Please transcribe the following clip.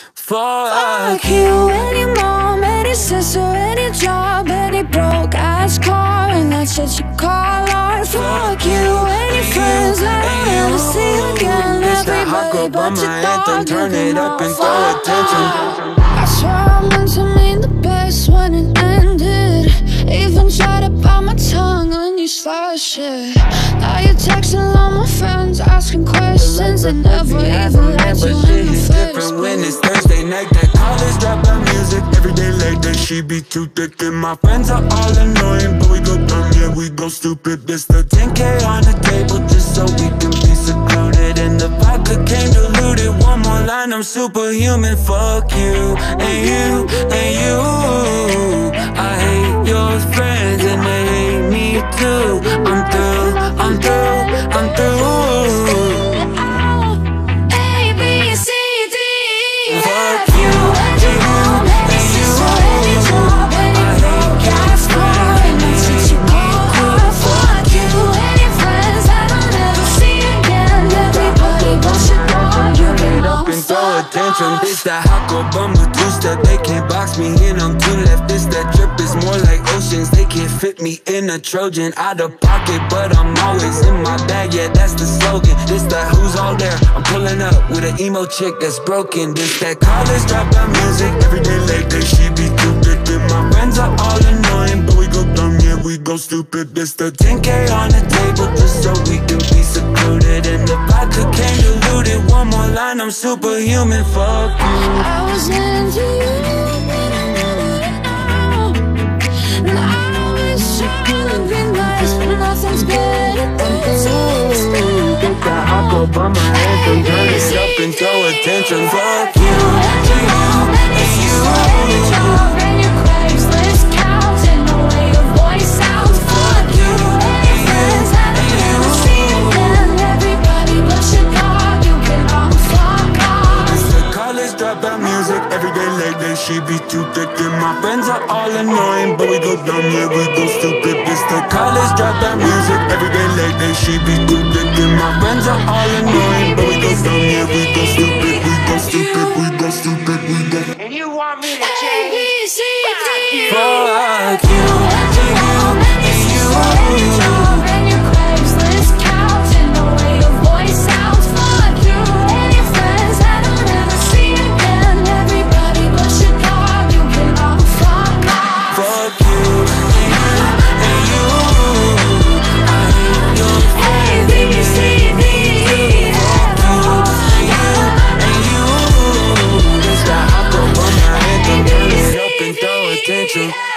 Fuck you, any mom, any sister, any job, any broke ass car, and that's what you call art. Fuck you, any friends that I'll never see again. Everybody but your dog, turn it up and throw attention. I swear I meant to mean the best when it ended. Even tried to bite my tongue when you slash it. Now you're texting all my friends, asking questions, and never even let you in the first place. When it's Thursday night, that college dropout music. Every day late that she be too thick, and my friends are all annoying, but we go dumb, yeah, we go stupid. This the 10K on the table just so we can be secluded, and the vodka came diluted. One more line, I'm superhuman. Fuck you, and you, and you. I hate your friends and they hate me too. I'm through, I'm through, I'm through. Fuck you, and you, and you. I hate your friends and they hate me too. Fuck you, any friends that I'll never see again. Everybody but your dog, you Turn it up and throw attention. This that hot girl bummer two-step. They can't box me in, I'm too left. This that drip is more like oceans. They can't fit me in a Trojan. Out of pocket, but I'm always in my bag. Yeah, that's the slogan. This that who's all there. I'm pulling up with an emo chick that's broken. This that college dropout music. Every day late that she be too thick, and my friends are all annoying, but we go dumb, yeah, we go stupid. This the 10K on the table just so we can be secluded, and the vodka came diluted. One more line, I'm superhuman. Fuck you. I was into you, but I never know. And I always try to be nice, but nothing's better than this. Get that hot girl by my anthem. Turn it up and throw attention. Fuck you, and you, and you. And your Craigslist counts and the way your voice sounds. Fuck you, any friends that I'll never see again. Everybody but your dog, you can all fuck off. It's the college dropout music. Every day late day she be too thick, and my friends are all annoying, but we go dumb, yeah, we go stupid. It's the college dropout music. Every day late day she be too thick, and my friends are all annoying, but we go dumb, yeah, we go stupid. We go stupid, we go stupid, we go. And you want me to change? ABCDEFU. Fuck you, and you, and you. And your Craigslist counts and the way your voice sounds. Fuck you, any friends that I'll never see again. Everybody but your dog, you can all fuck off. Fuck you, and you, and you. I hate your ABCDEFU. and you. This that hot girl on my anthem. Turn it up and throw attention.